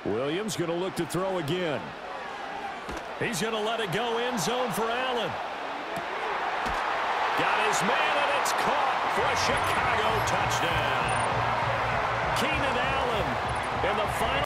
Williams going to look to throw again. He's going to let it go end zone for Allen. Got his man, and it's caught for a Chicago touchdown.